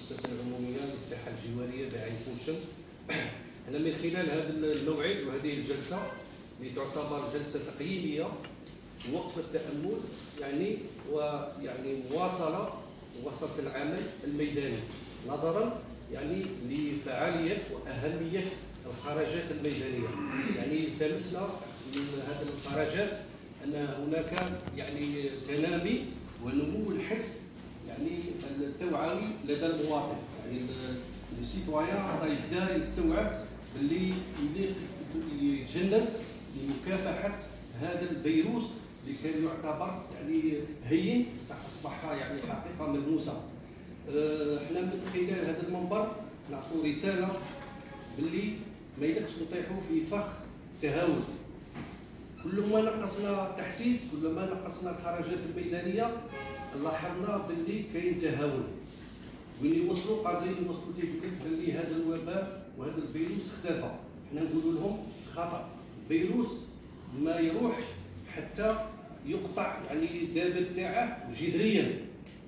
المؤسسه العموميه للصحه الجواريه بعين فوشن. انا من خلال هذا الموعد وهذه الجلسه اللي تعتبر جلسه تقييميه وقف التامل مواصله العمل الميداني نظرا لفعاليه واهميه الخرجات الميدانيه. التمسنا من هذه الخرجات ان هناك تنامي ونمو الحس التوعوي لدى المواطن. السيتويان يبدا يستوعب باللي يتجنب لمكافحه هذا الفيروس اللي كان يعتبر هين اصبح حقيقه ملموسه. احنا من خلال هذا المنبر نعطوا رساله باللي ما يلقش نطيحوا في فخ تهاون. كل ما نقصنا التحسيس، كل ما نقصنا الخرجات الميدانيه، لاحظنا باللي كاين تهاون. وين قادرين يوصلوا لك باللي هذا الوباء وهذا الفيروس اختفى. حنا نقولوا لهم خطا، الفيروس ما يروحش حتى يقطع الدابه تاعه جذريا.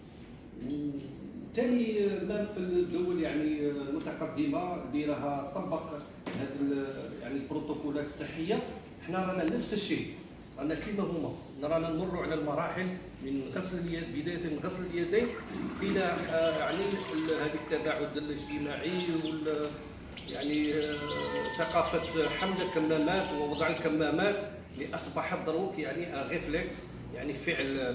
وثاني ما في الدول المتقدمه اللي راها طبق هذه البروتوكولات الصحيه، حنا رانا نفس الشيء، رانا كيما هما، رانا نمروا على المراحل من غسل اليد، بدايه من غسل اليدين الى هذه التباعد الاجتماعي ثقافه حمل الكمامات ووضع الكمامات اللي اصبحت دروك ريفلكس، فعل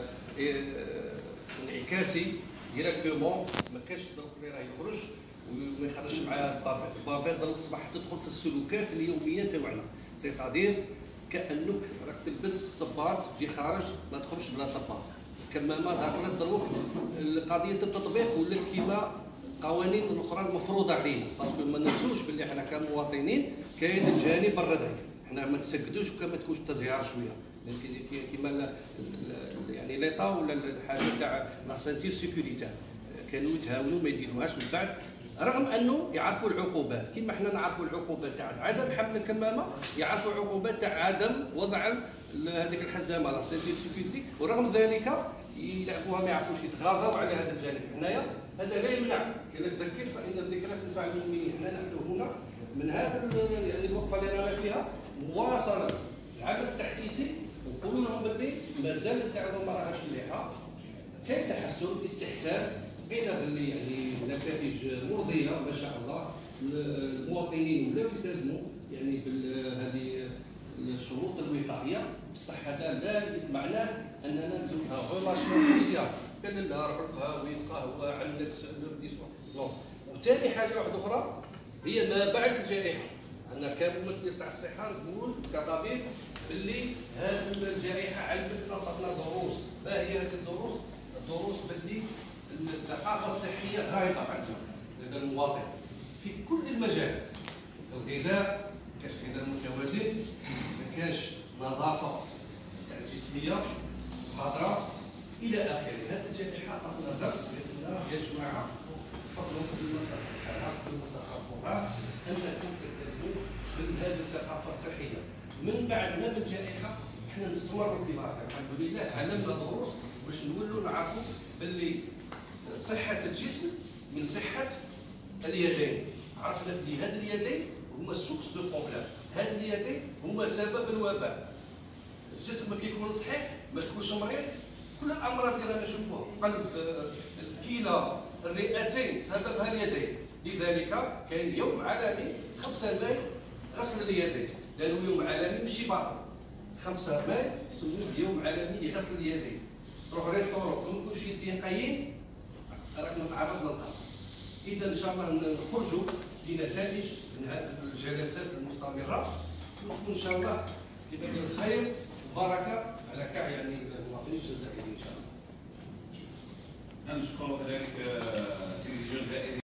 انعكاسي ديريكتومون. ما كاش دروك اللي راه يخرج وما يخرجش معاه البافيت. البافيت دروك اصبحت تدخل في السلوكات اليوميه تاعنا، سيتادير كانك راك تلبس صباط تجي خارج ما تخرجش بلا صباط. الكمامه دخلت دروك قضيه التطبيق ولات كيما قوانين الاخرى المفروضه علينا، باسكو ما ننسوش باللي حنا كمواطنين كاين الجانب الرضعي. حنا ما نسكدوش وكما تكونش التزهير شويه، لكن كيما ليطا ولا الحاجه تاع لا سانتير سيكوريتير كانوا يتهاونوا ما يديروهاش من بعد، رغم انه يعرفوا العقوبات كما حنا نعرفوا العقوبات تاع عدم حمل الكمامه، يعرفوا العقوبات تاع عدم وضع هذيك الحزامه لا سانتير سيكوريتي، ورغم ذلك يلعبوها ما يعرفوش يتغاضوا على هذا الجانب. حنايا هذا لا يمنع، كي نتذكر فان الذكرى تنفع المؤمنين. حنا نحن هنا من هذا الوقفه اللي رانا فيها مواصله العمل التحسيسي، ونقول لهم باللي مازال الدعوه ما راهاش مليحه، كاين تحسن استحسان، لقينا باللي نتائج مرضيه ما شاء الله. المواطنين ولاو يلتزموا بهذه الشروط الوقائيه، بصح هذا لا معناه اننا نديروها غولاسيون سوسيال، قال لا ربطها ويتقهوى عندك نو. وثاني حاجه واحده اخرى هي ما بعد الجائحه. انا كممثل تاع الصحه نقول كطبيب باللي هذه الجائحه علمتنا وعطتنا دروس. ما هي هذه الدروس؟ الدروس باللي الثقافه الصحيه غايبه عندنا لدى المواطن في كل المجالات. الغذاء ما كاش غذاء متوازن، ما كاش نظافه جسميه حاضره الى اخره. هذه الجائحه عطتنا درس باننا يا جماعه بفضلكم المستخدمات انكم تلتزموا بهذه الثقافه الصحيه. من بعد هذه الجائحه احنا نستمروا في البركه الحمد لله، علمنا دروس باش نولوا نعرفوا باللي صحه الجسم من صحه اليدين. عرفنا بلي هذه اليدين هما سوكس دو بروبليم، هذه اليدين هما سبب الوباء. الجسم ما كيكون صحيح ما تكونش مريض، كل الامراض اللي رانا نشوفوها، القلب، الكلى، الرئتين، سببها اليدين. لذلك كاين يوم عالمي 5 ماي غسل اليدين، لانه يوم عالمي ماشي باطل. 5 ماي يسموه يوم عالمي لغسل اليدين. تروح ريستورون ما تكونش يدين قايين راك متعرض للخطر. اذا ان شاء الله نخرجوا بنتائج من هذه الجلسات المستمره، وتكون ان شاء الله كذا الخير وبركه على كاع المواطنين الجزائريين ان شاء الله. نشكر كذلك الجزائري.